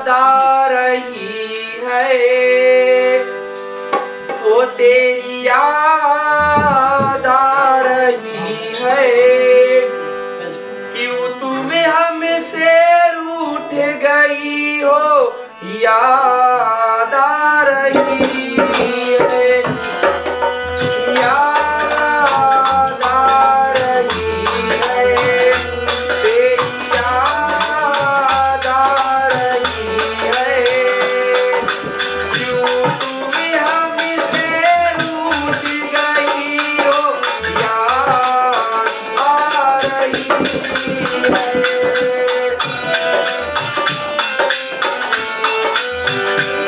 याद आ रही है, वो तेरी याद आ रही है। क्यों तुम्हें हमसे रूठ गई हो, याद आ रही है, याद आ रही है, तेरी याद आ रही है। क्यों तुम्हें हमसे रूठ गई हो, याद आ रही है।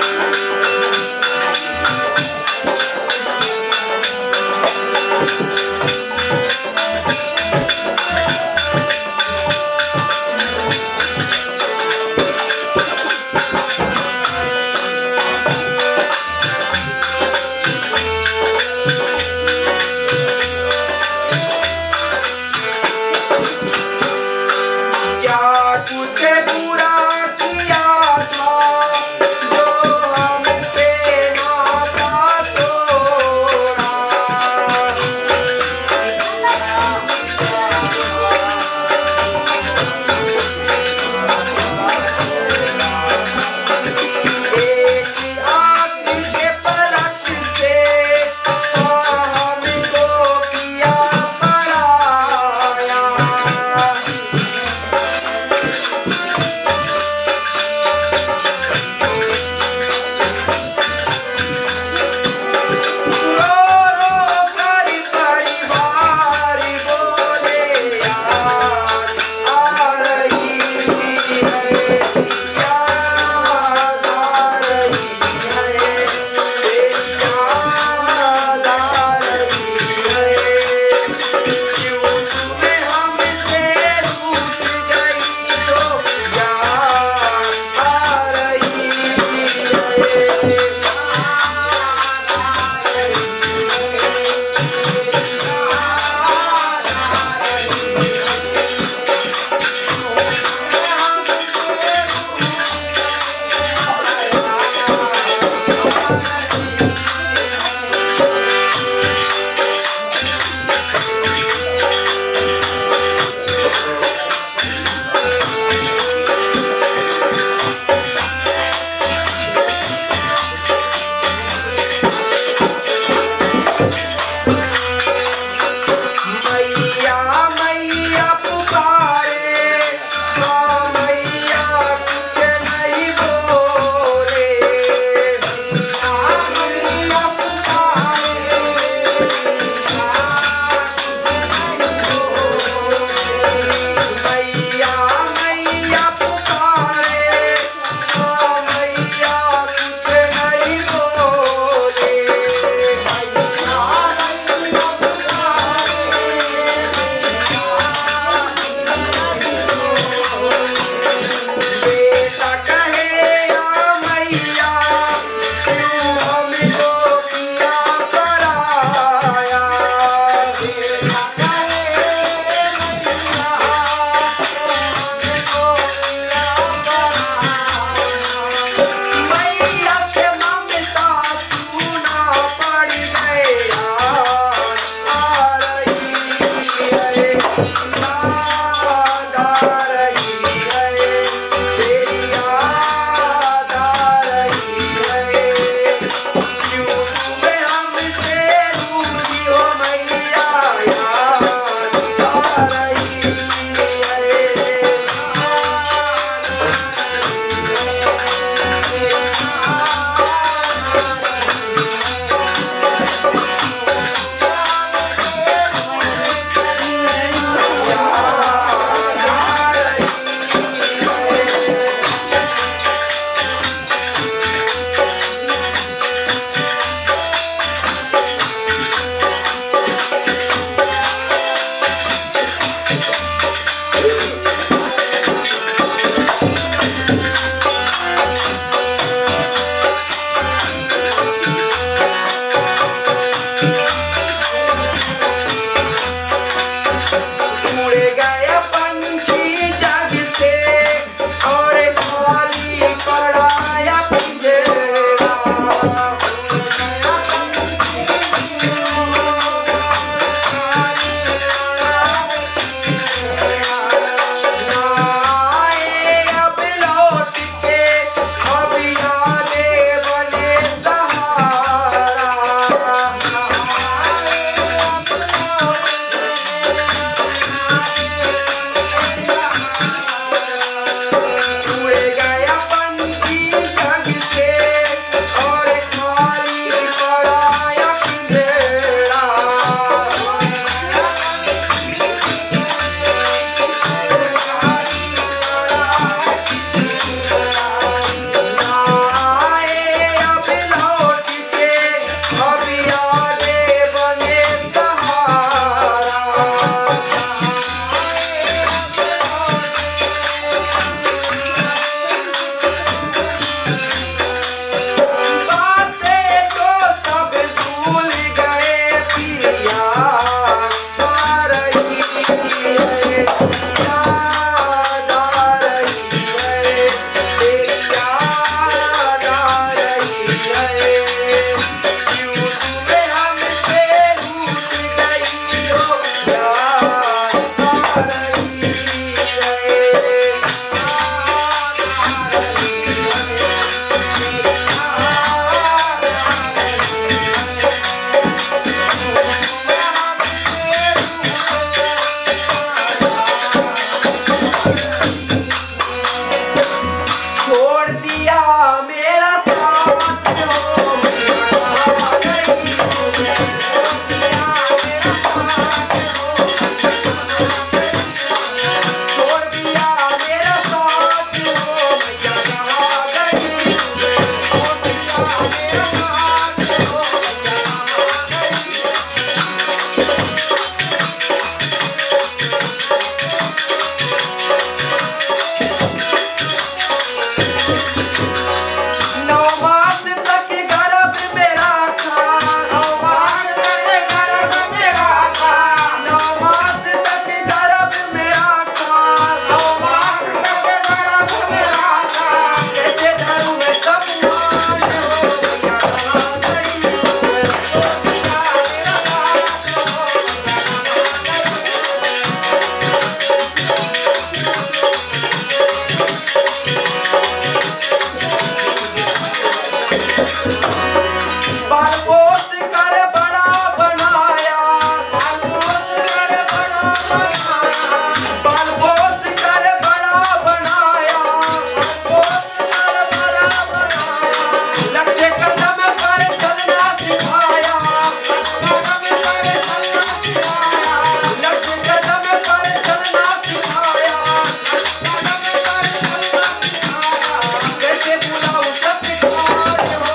बालपोस कर बड़ा बनाया, बालपोस कर बड़ा बनाया, बालपोस कर बड़ा बनाया, बालपोस कर बड़ा बनाया। लक्ष्य कदम पर चलना सिखाया, कदम पर चलना सिखाया, लक्ष्य कदम पर चलना सिखाया, कदम पर चलना सिखाया। कैसे बुलाऊं सत्कार हो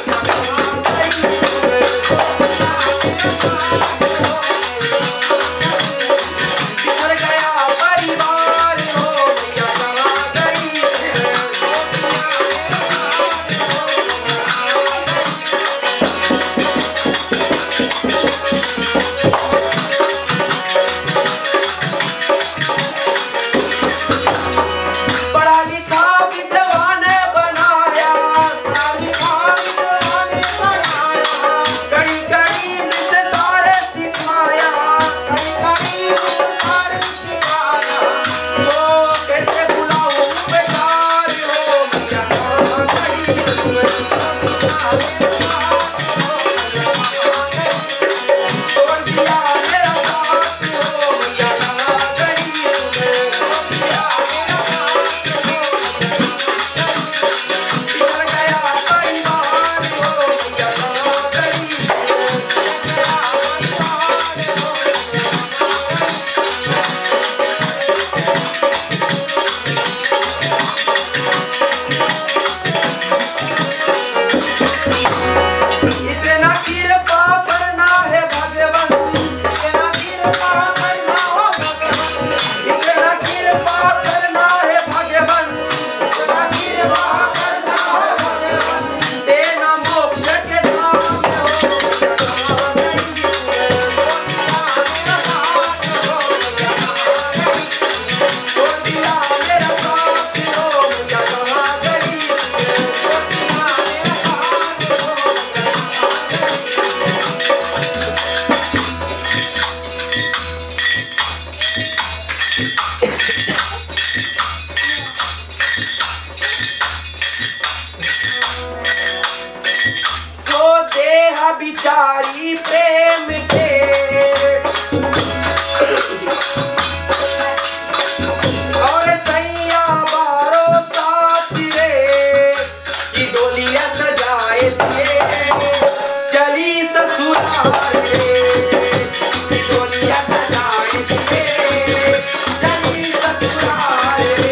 बिखर गया परिवार हो मैया कहाँ गई है। पढ़ा लिखा विद्वान बनाया, पढ़ा लिखा विद्वान बनाया, कड़ी कड़ी निस्तार सिखाया, कड़ी कड़ी निस्तार सिखाया। तो कैसे बुलाऊं बेकार हो मैया कहाँ गई है। तोड़ दिया मेरा साथ हो मैया कहाँ गई है। बिखर गया परिवार हो मैया कहाँ गई इतना कृपा करना है भगवान, इतना कृपा करना हो भगवान, इतना कृपा करना है भगवान, इतना कृपा करना है भगवान। देना मोक्ष के धाम हो मैया कहाँ गई है। तोड़ दिया मेरा साथ हो मैया कहाँ गई है। तो देह बिचारी प्रेम के और सैया बारो साथ रे की डोलिया सजाए थे चली ससुराल रे की डोलिया सजाए थे चली ससुराल रे।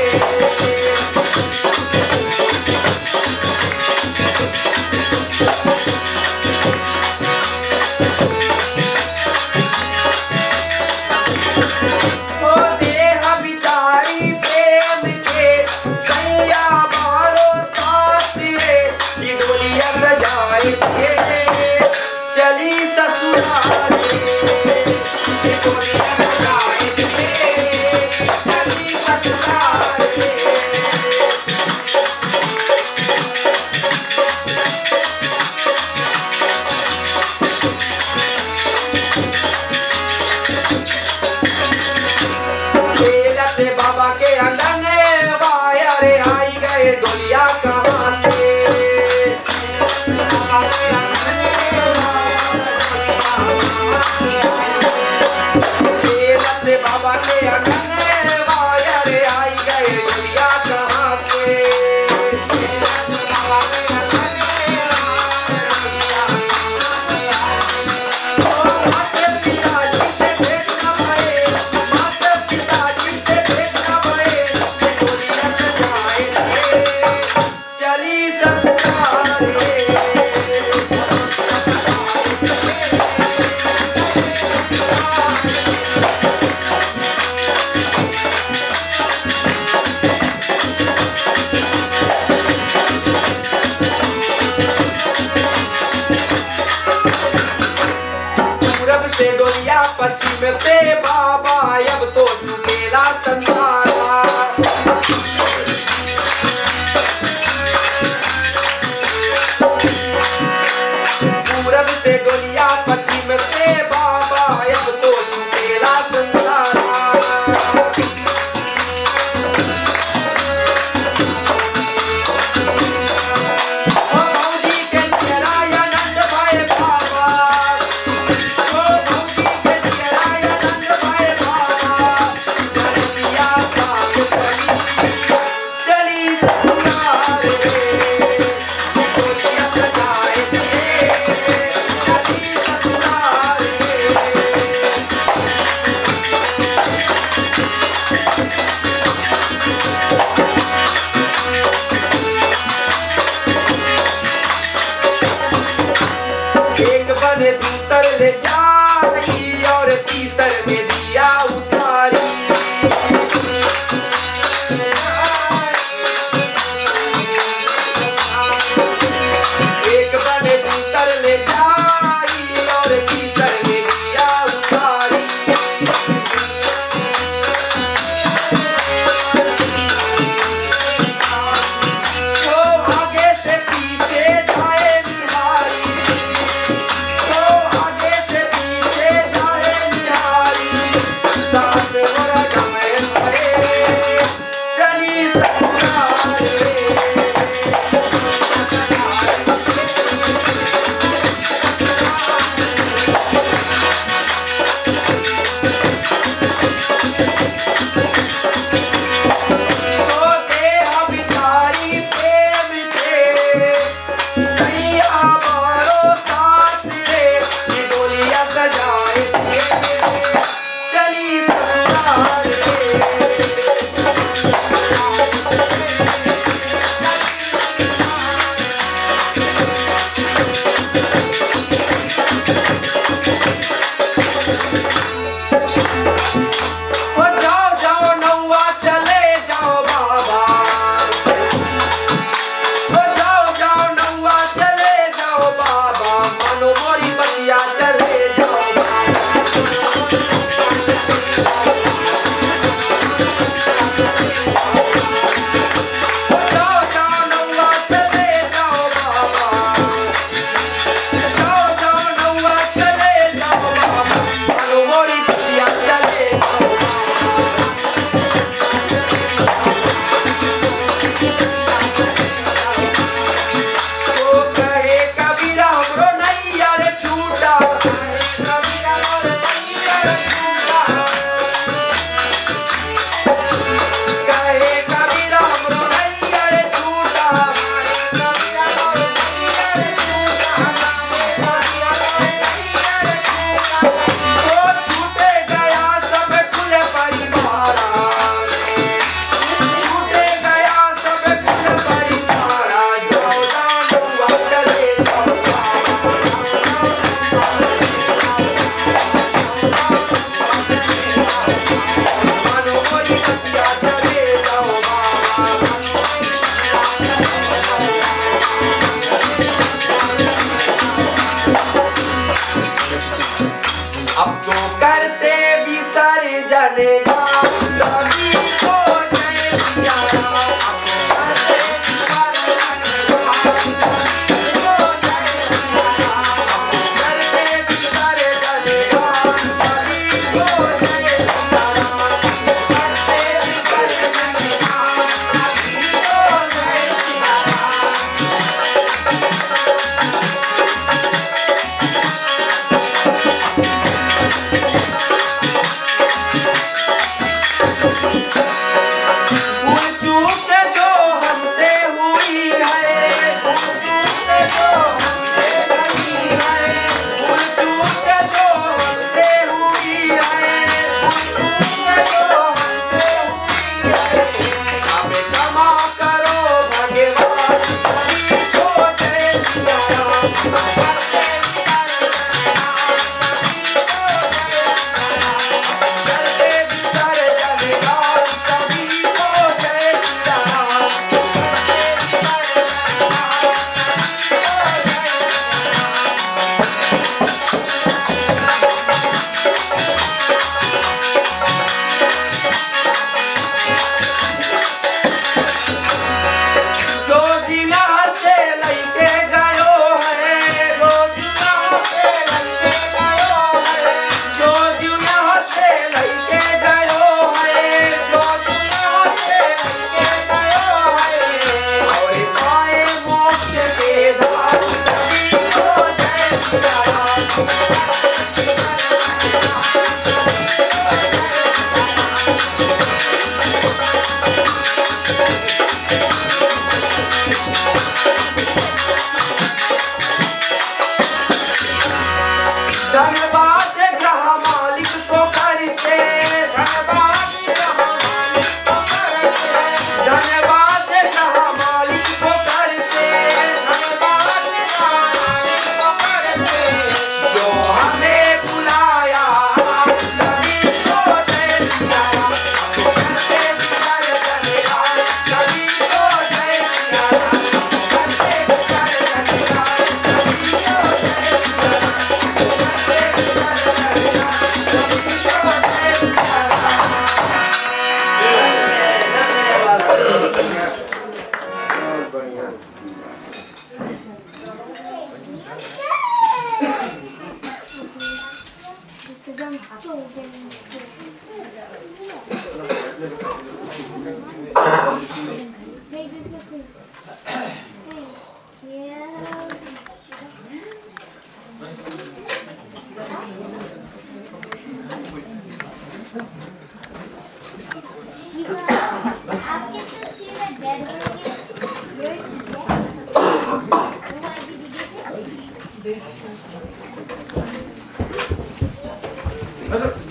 ओ देह बिचारी प्रेम के सैया मारो साथ रे की डोलिया सजाए थे चली ससुराल रे की डोलिया सजाए थे चली ससुराल रे। बेला से बाबा के अंगन वाया रे आई गए डोलिया कहाँ से। बेला से बाबा के अंगन वाया रे आई गए डोलिया कहाँ से। माता पिताजी से भेंट न भये, माता पिताजी से भेंट न भये, डोलिया सजाए थे चली ससुराल रे। पूरब से डोलिया पश्चिम से बाबा अब तो झुकेला संसारा। बने दूसर ले जाई और तीसर में दिया उतारी। एक बने दूसर ले जाई और तीसर में दिया उतारी। तो आगे से पीछे जाए निहारी, तो आगे से पीछे जाए निहारी, Hello.